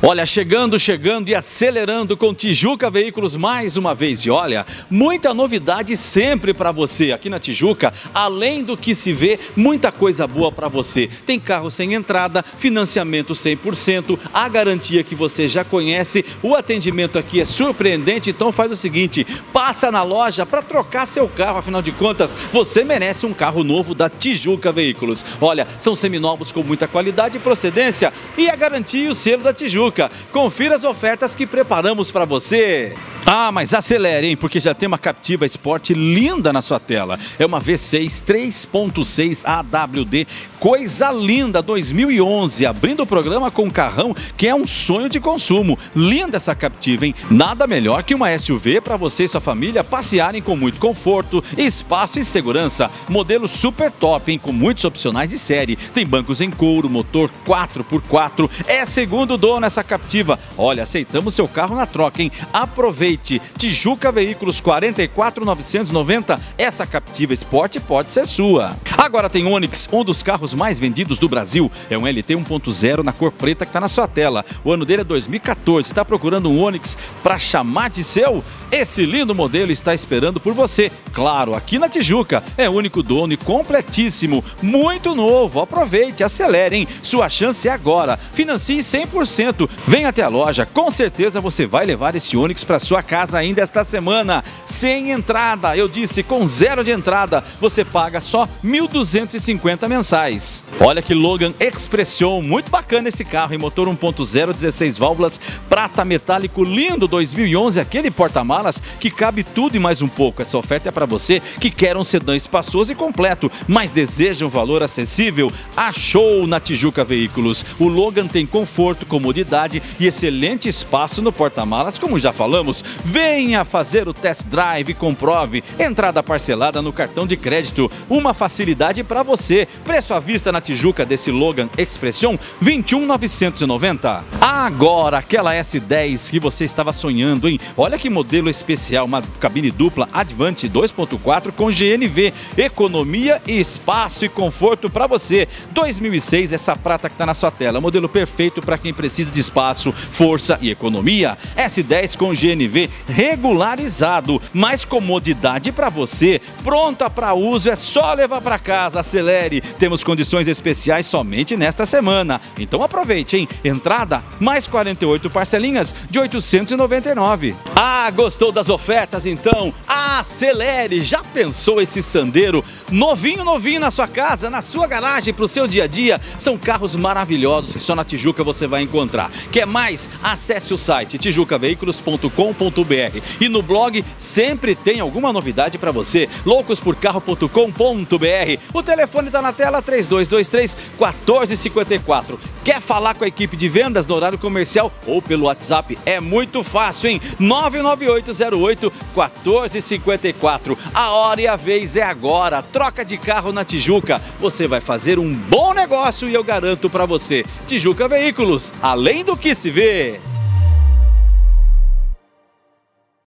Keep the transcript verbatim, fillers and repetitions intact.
Olha, chegando, chegando e acelerando com Tijuca Veículos mais uma vez. E olha, muita novidade sempre para você. Aqui na Tijuca, além do que se vê, muita coisa boa para você. Tem carro sem entrada, financiamento cem por cento, a garantia que você já conhece. O atendimento aqui é surpreendente, então faz o seguinte, passa na loja para trocar seu carro. Afinal de contas, você merece um carro novo da Tijuca Veículos. Olha, são seminovos com muita qualidade e procedência e a garantia e o selo da Tijuca. Confira as ofertas que preparamos para você. Ah, mas acelere, hein? Porque já tem uma Captiva Sport linda na sua tela. É uma V seis três ponto seis A W D, coisa linda, dois mil e onze. Abrindo o programa com um carrão que é um sonho de consumo. Linda essa Captiva, hein? Nada melhor que uma S U V para você e sua família passearem com muito conforto, espaço e segurança. Modelo super top, hein? Com muitos opcionais de série. Tem bancos em couro, motor quatro por quatro. É segundo dono essa Captiva. Olha, aceitamos seu carro na troca, hein? Aproveite. Tijuca Veículos quarenta e quatro mil novecentos e noventa. Essa Captiva Sport pode ser sua. Agora tem Onix, um dos carros mais vendidos do Brasil. É um L T um ponto zero na cor preta que está na sua tela. O ano dele é dois mil e quatorze. Está procurando um Onix para chamar de seu? Esse lindo modelo está esperando por você. Claro, aqui na Tijuca. É único dono e completíssimo. Muito novo. Aproveite, acelere, hein? Sua chance é agora. Financie cem por cento. Vem até a loja. Com certeza você vai levar esse Onix para sua casa ainda esta semana. Sem entrada. Eu disse, com zero de entrada. Você paga só mil duzentos e cinquenta mensais. Olha que Logan Expression. Muito bacana esse carro. Em motor um ponto zero, dezesseis válvulas. Prata metálico lindo dois mil e onze. Aquele porta-malas que cabe tudo e mais um pouco. Essa oferta é para você que quer um sedã espaçoso e completo, mas deseja um valor acessível. Achou na Tijuca Veículos. O Logan tem conforto, comodidade e excelente espaço no porta-malas, como já falamos. Venha fazer o test drive e comprove. Entrada parcelada no cartão de crédito. Uma facilidade para você. Preço à vista na Tijuca desse Logan Expression, vinte e um mil novecentos e noventa. Agora, aquela S dez que você estava sonhando, hein? Olha que modelo especial, uma cabine dupla Advante dois ponto quatro com G N V. Economia e espaço e conforto para você. dois mil e seis, essa prata que está na sua tela. Modelo perfeito para quem precisa de espaço, força e economia. S dez com G N V regularizado. Mais comodidade para você. Pronta para uso, é só levar para casa. Acelere. Temos condições especiais somente nesta semana. Então aproveite, hein? Entrada, mais quarenta e oito parcelinhas de oitocentos e noventa e nove. Ah, gostou das ofertas? Então acelere. Já pensou esse Sandero novinho, novinho na sua casa, na sua garagem, para o seu dia a dia? São carros maravilhosos que só na Tijuca você vai encontrar. Quer mais? Acesse o site tijuca veículos ponto com ponto br e no blog sempre tem alguma novidade para você. loucos por carro ponto com ponto br. O telefone está na tela, três dois dois três, quatro cinco quatro. Quer falar com a equipe de vendas no horário comercial ou pelo WhatsApp? É muito fácil, hein? nove nove oito zero oito, quatro cinco quatro. A hora e a vez é agora. Troca de carro na Tijuca. Você vai fazer um bom negócio e eu garanto para você. Tijuca Veículos, além do que se vê.